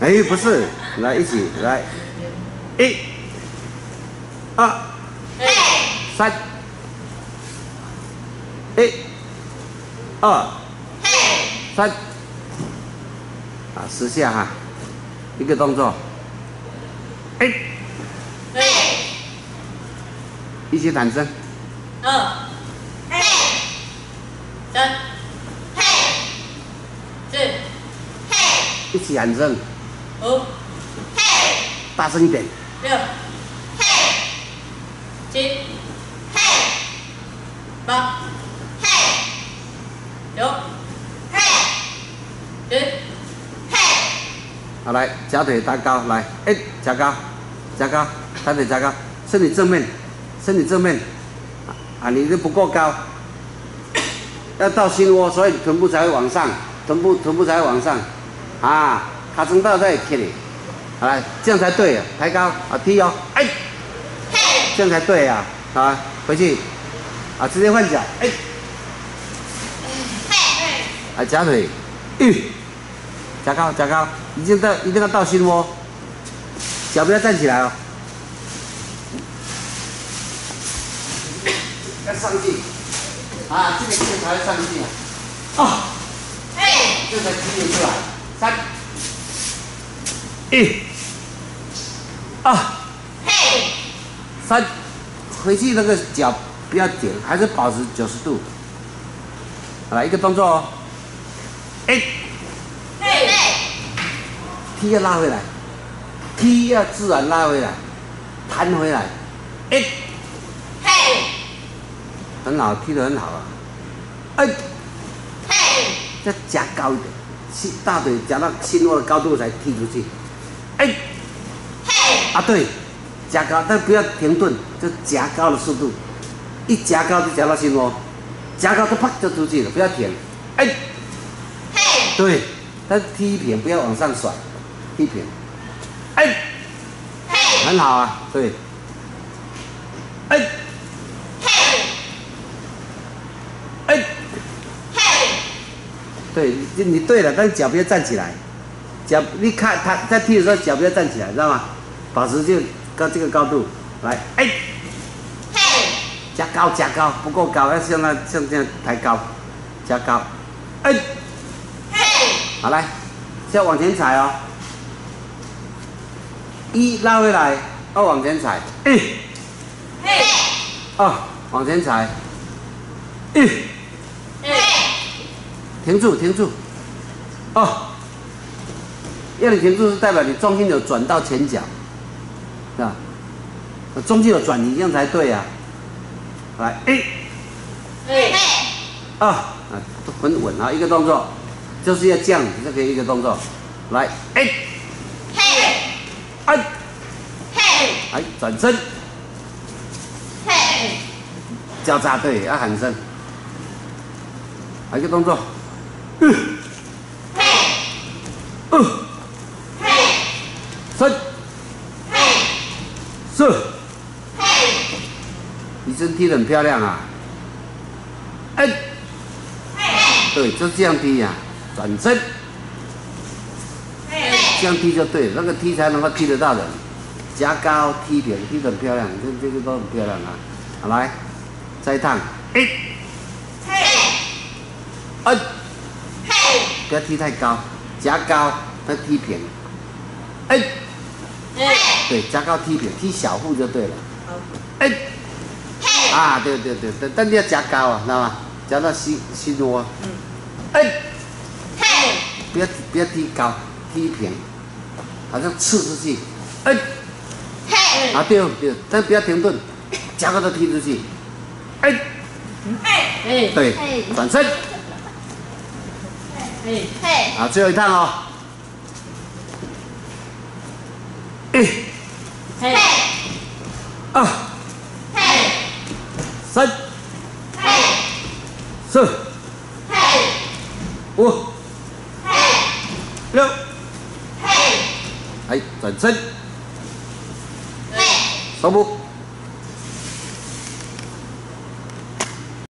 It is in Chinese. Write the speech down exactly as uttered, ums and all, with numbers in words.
哎，不是，来一起来，一、二、三，一、二、三，啊，十下哈，一个动作，哎，一起弹声， 二，三，四， 一起喊声， 五， 大声一点， 六，七，八，九，十。 好，来，夹腿抬高，来，哎，夹高，夹高，抬腿夹高，身体正面，身体正面，啊，你这不够高，要到心窝，所以臀部才会往上，臀部臀部才会往上，啊，卡层到再踢你，好来，这样才对啊，抬高啊，踢哦，哎，这样才对啊，啊，回去，啊，直接换脚，哎，啊，夹腿，一。夹高，夹高，一定到一定要到心窝，脚不要站起来哦，要上去，啊，这个这个才会上去啊，哦，这才提得出来，三，一，二，三，回去那个脚不要点，还是保持九十度，好来一个动作哦，一。踢要拉回来，踢要自然拉回来，弹回来，哎，很好，踢得很好啊，哎，再夹高一点，心大腿夹到心窝的高度才踢出去，哎，啊对，夹高，但不要停顿，就夹高的速度，一夹高就夹到心窝，夹高就啪就出去了，不要停，哎，对，但是踢平不要往上甩。踢平，哎，很好啊，对，哎，哎，对，你你对了，但是脚不要站起来，脚你看他在踢的时候脚不要站起来，知道吗？保持就高这个高度，来，哎，加高加高，不够高，要像那像这样抬高，加高，哎，好来，现在往前踩哦。一拉回来，二往前踩，一，二往前踩，一，停住停住，哦，要你停住是代表你重心有转到前脚，啊，重心有转移，这样才对啊。来，一，二，啊，很稳啊，一个动作，就是要这样子，这个一个动作，来，一。哎，哎，转身，交叉对，要喊声，还有一个动作，嗯，二，三，四，你真踢得很漂亮啊！哎，对，就这样踢呀，转身。这样踢就对了，那个踢才能够踢得到人。夹高踢平，踢得很漂亮，这这个都很漂亮啊！好来，再一趟，一，二，不要踢太高，夹高再踢平，哎，对，夹高踢平，踢小腹就对了。哎，啊，对对对对，但你要夹高啊，知道吗？夹到心心窝。哎，不要不要踢高，踢平。好像刺出去，哎，啊对对，但不要停顿，夹高都踢出去，哎，哎，对，转身，哎，啊，最后一趟哦，一，二，三，四，五，六。哎，转身，手部。